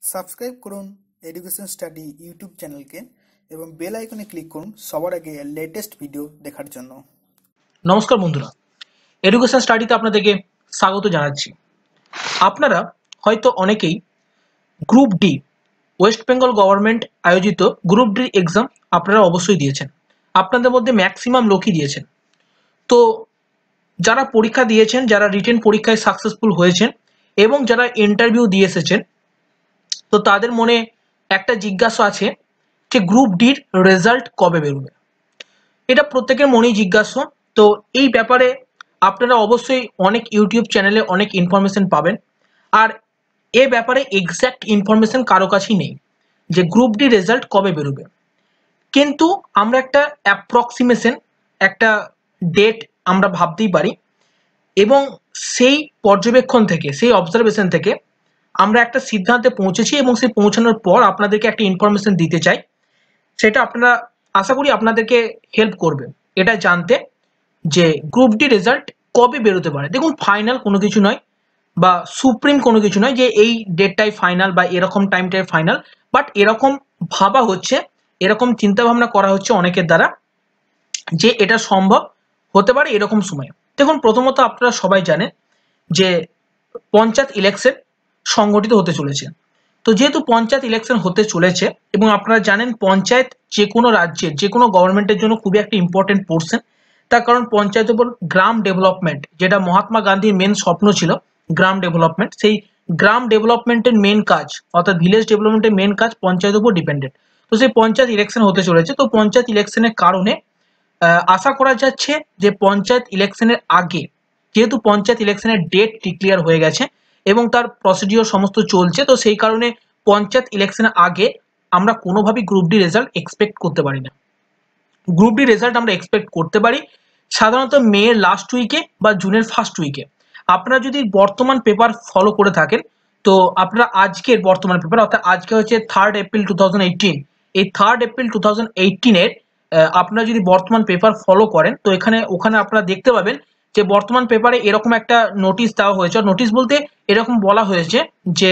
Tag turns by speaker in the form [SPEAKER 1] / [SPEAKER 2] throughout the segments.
[SPEAKER 1] Subscribe করুন education study YouTube চ্যানেলকে এবং বেল আইকনে ক্লিক করুন সবার আগে লেটেস্ট ভিডিও দেখার জন্য।
[SPEAKER 2] নমস্কার বন্ধুরা, এডুকেশন স্টাডিতে আপনাদেরকে স্বাগত জানাচ্ছি। আপনারা হয়তো অনেকেই group D, West Bengal government আয়োজিত গ্রুপ ডি এক্সাম আপনারা অবশ্যই দিয়েছেন। আপনাদের মধ্যে ম্যাক্সিমাম লোকই দিয়েছেন। তো যারা পরীক্ষা দিয়েছেন, যারা রিটেন পরীক্ষায় সাকসেসফুল হয়েছেন এবং যারা ইন্টারভিউ দিয়ে এসেছেন, তো তাদের মনে একটা জিজ্ঞাসা আছে যে গ্রুপ ডির রেজাল্ট কবে বেরোবে। এটা প্রত্যেকের মনেই জিজ্ঞাসা। তো এই ব্যাপারে আপনারা অবশ্যই অনেক ইউটিউব চ্যানেলে অনেক ইনফরমেশন পাবেন, আর এ ব্যাপারে এক্স্যাক্ট ইনফরমেশন কারো কাছেই নেই যে গ্রুপ ডি রেজাল্ট কবে বেরোবে। কিন্তু আমরা একটা অ্যাপ্রক্সিমেশন, একটা ডেট আমরা ভাবতেই পারি, এবং সেই পর্যবেক্ষণ থেকে, সেই অবজারভেশন থেকে আমরা একটা সিদ্ধান্তে পৌঁছেছি এবং সেই পৌঁছানোর পর আপনাদেরকে একটা ইনফরমেশন দিতে চাই। সেটা আপনারা, আশা করি আপনাদেরকে হেল্প করবে এটা জানতে যে গ্রুপ ডি রেজাল্ট কবে বেরোতে পারে। দেখুন, ফাইনাল কোনো কিছু নয় বা সুপ্রিম কোনো কিছু নয় যে এই ডেটটাই ফাইনাল বা এরকম টাইমটাই ফাইনাল, বাট এরকম ভাবা হচ্ছে, এরকম চিন্তা ভাবনা করা হচ্ছে অনেকের দ্বারা যে এটা সম্ভব হতে পারে এরকম সময়। দেখুন, প্রথমত আপনারা সবাই জানেন যে পঞ্চায়েত ইলেকশন সংগঠিত হতে চলেছে। তো যেহেতু পঞ্চায়েত ইলেকশন হতে চলেছে এবং আপনারা জানেন পঞ্চায়েত যে কোনো রাজ্যের, যে কোনো গভর্নমেন্টের জন্য খুবই একটা ইম্পর্টেন্ট পোর্শন। তার কারণ পঞ্চায়েতের উপর গ্রাম ডেভেলপমেন্ট, যেটা মহাত্মা গান্ধীর মেন স্বপ্ন ছিল, গ্রাম ডেভেলপমেন্ট, সেই গ্রাম ডেভেলপমেন্টের মেন কাজ, অর্থাৎ ভিলেজ ডেভেলপমেন্টের মেন কাজ পঞ্চায়েতের উপর ডিপেন্ডেন্ট। তো সেই পঞ্চায়েত ইলেকশন হতে চলেছে। তো পঞ্চায়েত ইলেকশনের কারণে আশা করা যাচ্ছে যে পঞ্চায়েত ইলেকশনের আগে, যেহেতু পঞ্চায়েত ইলেকশনের ডেট ডিক্লেয়ার হয়ে গেছে এবং তার প্রসিডিওর সমস্ত চলছে, তো সেই কারণে পঞ্চায়েত ইলেকশনের আগে আমরা কোনোভাবেই গ্রুপ ডি রেজাল্ট এক্সপেক্ট করতে পারি না। গ্রুপ ডি রেজাল্ট আমরা এক্সপেক্ট করতে পারি সাধারণত মেয়ের লাস্ট উইকে বা জুনের ফার্স্ট উইকে। আপনারা যদি বর্তমান পেপার ফলো করে থাকেন, তো আপনারা আজকের বর্তমান পেপার, অর্থাৎ আজকে হচ্ছে 3 এপ্রিল 2018, এই 3 এপ্রিল 2018-এর আপনারা যদি বর্তমান পেপার ফলো করেন, তো ওখানে আপনারা দেখতে পাবেন যে বর্তমান পেপারে এরকম একটা নোটিশ দেওয়া হয়েছে। নোটিশ বলতে এরকম বলা হয়েছে যে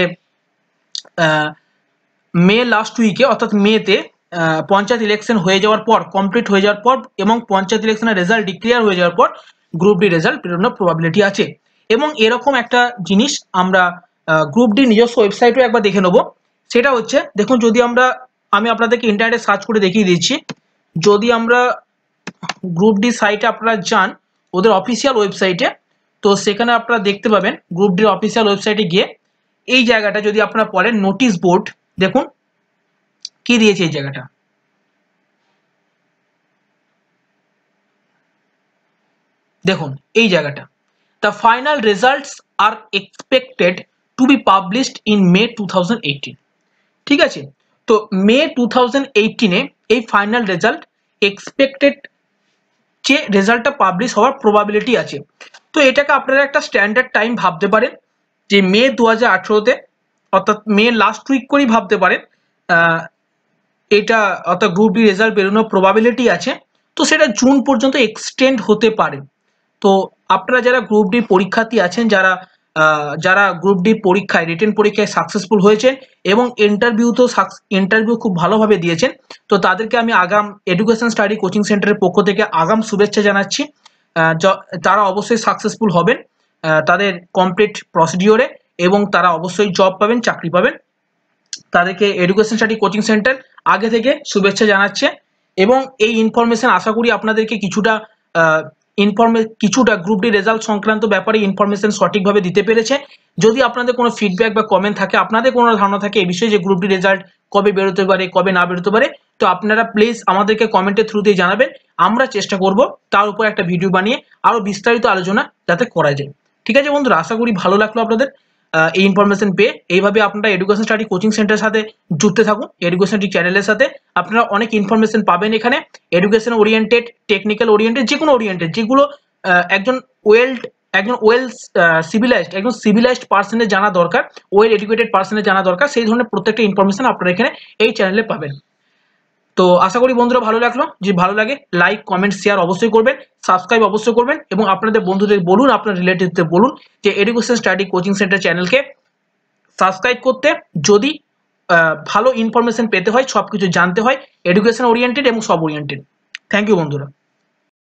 [SPEAKER 2] মে লাস্ট উইকে, অর্থাৎ মেতে পঞ্চায়েত ইলেকশন হয়ে যাওয়ার পর, কমপ্লিট হয়ে যাওয়ার পর এবং পঞ্চায়েত ইলেকশনের রেজাল্ট ডিক্লেয়ার হয়ে যাওয়ার পর গ্রুপ ডি রেজাল্ট বেরোনোর প্রবাবিলিটি আছে। এবং এরকম একটা জিনিস আমরা গ্রুপ ডি নিজস্ব ওয়েবসাইটেও একবার দেখে নেব। সেটা হচ্ছে, দেখুন, যদি আমি আপনাদেরকে ইন্টারনেটে সার্চ করে দেখিয়ে দিচ্ছি। যদি আমরা গ্রুপ ডি সাইটে আপনারা যান, ওদের অফিসিয়াল ওয়েবসাইটে, তো সেখানে আপনারা দেখতে পাবেন গ্রুপ ডির অফিসিয়াল ওয়েবসাইটে গিয়ে এই জায়গাটা যদি আপনারা পড়েন, নোটিশ বোর্ড, দেখুন কি দিয়েছে এই জায়গাটা। দেখুন এই জায়গাটা, the final results are expected to be published in May 2018। ঠিক আছে, তো মে 2018-এ এই ফাইনাল রেজাল্ট এক্সপেক্টেড, যে রেজাল্টটা পাবলিশ হওয়ার প্রবাবিলিটি আছে। তো এটাকে আপনারা একটা স্ট্যান্ডার্ড টাইম ভাবতে পারেন যে মে 2018-তে, অর্থাৎ মে লাস্ট উইক করেই ভাবতে পারেন এটা, অর্থাৎ গ্রুপ ডি রেজাল্ট বেরোনোর প্রবাবিলিটি আছে। তো সেটা জুন পর্যন্ত এক্সটেন্ড হতে পারে। তো আপনারা যারা গ্রুপ ডি পরীক্ষার্থী আছেন, যারা গ্রুপ ডি পরীক্ষায়, রিটেন পরীক্ষায় সাকসেসফুল হয়েছেন এবং ইন্টারভিউ খুব ভালোভাবে দিয়েছেন, তো তাদেরকে আমি আগাম এডুকেশন স্টাডি কোচিং সেন্টারের পক্ষ থেকে আগাম শুভেচ্ছা জানাচ্ছি। তারা অবশ্যই সাকসেসফুল হবেন তাদের কমপ্লিট প্রসিডিওরে, এবং তারা অবশ্যই জব পাবেন, চাকরি পাবেন। তাদেরকে এডুকেশন স্টাডি কোচিং সেন্টার আগে থেকে শুভেচ্ছা জানাচ্ছে। এবং এই ইনফরমেশন আশা করি আপনাদেরকে কিছুটা গ্রুপ ডি রেজাল্ট সংক্রান্ত ব্যাপারে ইনফরমেশন সঠিকভাবে দিতে পেরেছে। যদি আপনাদের কোনো ফিডব্যাক বা কমেন্ট থাকে, আপনাদের কোনো ধারণা থাকে এই বিষয়ে যে গ্রুপ ডি রেজাল্ট কবে বেরোতে পারে, কবে না বেরোতে পারে, তো আপনারা প্লিজ আমাদেরকে কমেন্টের থ্রুতেই জানাবেন। আমরা চেষ্টা করব তার উপর একটা ভিডিও বানিয়ে আরো বিস্তারিত আলোচনা যাতে করা যায়। ঠিক আছে বন্ধুরা, আশা করি ভালো লাগলো আপনাদের এই ইনফরমেশন পেয়ে। এইভাবে আপনারা এডুকেশন স্টাডি কোচিং সেন্টারের সাথে যুক্ত থাকুন। এডুকেশন স্টাডি চ্যানেলের সাথে আপনারা অনেক ইনফরমেশন পাবেন এখানে, এডুকেশন ওরিয়েন্টেড, টেকনিক্যাল ওরিয়েন্টেড, যে কোনো ওরিয়েন্টেড, যেগুলো একজন ওয়েল সিভিলাইজড পার্সনের জানা দরকার, ওয়েল এডুকেটেড পার্সনের জানা দরকার, সেই ধরনের প্রত্যেকটা ইনফরমেশন আপনারা এখানে এই চ্যানেলে পাবেন। তো আশা করি বন্ধুরা ভালো লাগলো। যদি ভালো লাগে লাইক, কমেন্ট, শেয়ার অবশ্যই করবেন, সাবস্ক্রাইব অবশ্যই করবেন, এবং আপনাদের বন্ধুদের বলুন, আপনার রিলেটিভদের বলুন যে এডুকেশন স্টাডি কোচিং সেন্টার চ্যানেলকে সাবস্ক্রাইব করতে। যদি ভালো ইনফরমেশন পেতে হয়, সবকিছু জানতে হয়, এডুকেশন ওরিয়েন্টেড এবং সব ওরিয়েন্টেড। থ্যাংক ইউ বন্ধুরা।